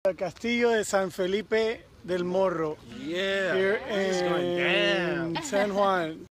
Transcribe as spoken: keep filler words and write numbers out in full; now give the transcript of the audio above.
El castillo de San Felipe del Morro. Yeah, Here it's going down. in San Juan.